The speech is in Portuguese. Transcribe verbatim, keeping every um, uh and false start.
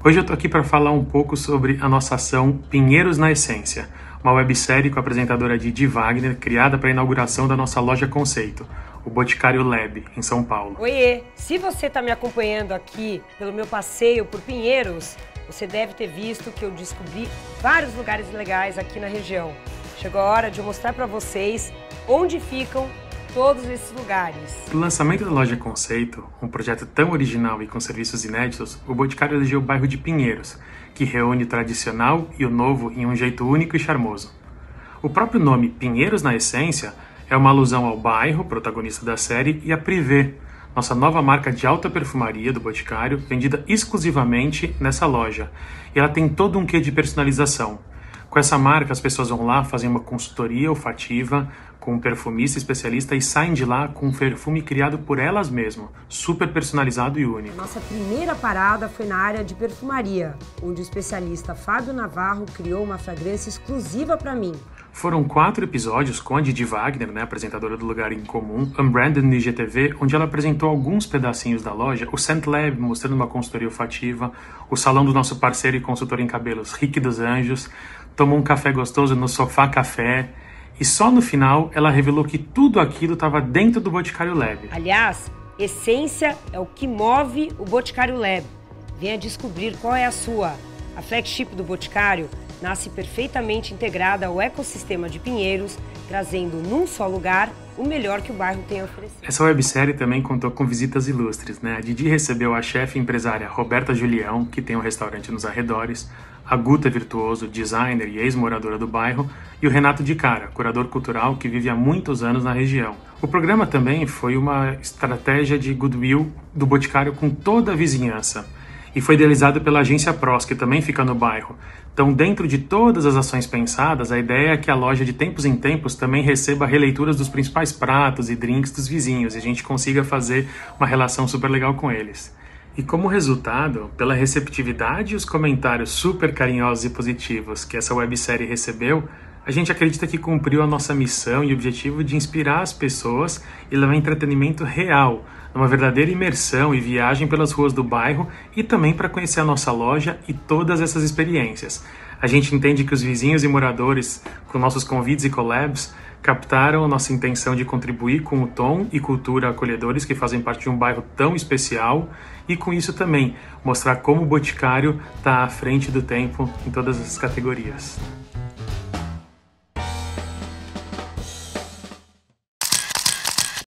Hoje eu tô aqui para falar um pouco sobre a nossa ação Pinheiros na Essência, uma websérie com a apresentadora Didi Wagner, criada para a inauguração da nossa loja conceito, o Boticário Lab, em São Paulo. Oiê! Se você está me acompanhando aqui pelo meu passeio por Pinheiros, você deve ter visto que eu descobri vários lugares legais aqui na região. Chegou a hora de eu mostrar para vocês onde ficam todos esses lugares. No lançamento da loja conceito, um projeto tão original e com serviços inéditos, o Boticário elegeu o bairro de Pinheiros, que reúne o tradicional e o novo em um jeito único e charmoso. O próprio nome Pinheiros na Essência é uma alusão ao bairro, protagonista da série, e a Privé, nossa nova marca de alta perfumaria do Boticário, vendida exclusivamente nessa loja. E ela tem todo um quê de personalização. Com essa marca, as pessoas vão lá, fazem uma consultoria olfativa com um perfumista especialista e saem de lá com um perfume criado por elas mesmas, super personalizado e único. Nossa primeira parada foi na área de perfumaria, onde o especialista Fábio Navarro criou uma fragrância exclusiva para mim. Foram quatro episódios com a Didi Wagner, né, apresentadora do Lugar em Comum, Unbranded no I G T V, onde ela apresentou alguns pedacinhos da loja, o Scent Lab, mostrando uma consultoria olfativa, o salão do nosso parceiro e consultor em cabelos, Rick dos Anjos, tomou um café gostoso no Sofá Café, e só no final ela revelou que tudo aquilo estava dentro do Boticário Lab. Aliás, essência é o que move o Boticário Lab. Venha descobrir qual é a sua. A flagship do Boticário nasce perfeitamente integrada ao ecossistema de Pinheiros, trazendo num só lugar o melhor que o bairro tem a oferecer. Essa websérie também contou com visitas ilustres, né? A Didi recebeu a chefe empresária Roberta Julião, que tem um restaurante nos arredores, a Guta Virtuoso, designer e ex-moradora do bairro, e o Renato de Cara, curador cultural que vive há muitos anos na região. O programa também foi uma estratégia de goodwill do Boticário com toda a vizinhança, e foi idealizado pela agência Pros, que também fica no bairro. Então, dentro de todas as ações pensadas, a ideia é que a loja de tempos em tempos também receba releituras dos principais pratos e drinks dos vizinhos, e a gente consiga fazer uma relação super legal com eles. E como resultado, pela receptividade e os comentários super carinhosos e positivos que essa websérie recebeu, a gente acredita que cumpriu a nossa missão e objetivo de inspirar as pessoas e levar entretenimento real, uma verdadeira imersão e viagem pelas ruas do bairro e também para conhecer a nossa loja e todas essas experiências. A gente entende que os vizinhos e moradores, com nossos convites e collabs, captaram a nossa intenção de contribuir com o tom e cultura acolhedores que fazem parte de um bairro tão especial e com isso também mostrar como o Boticário está à frente do tempo em todas as categorias.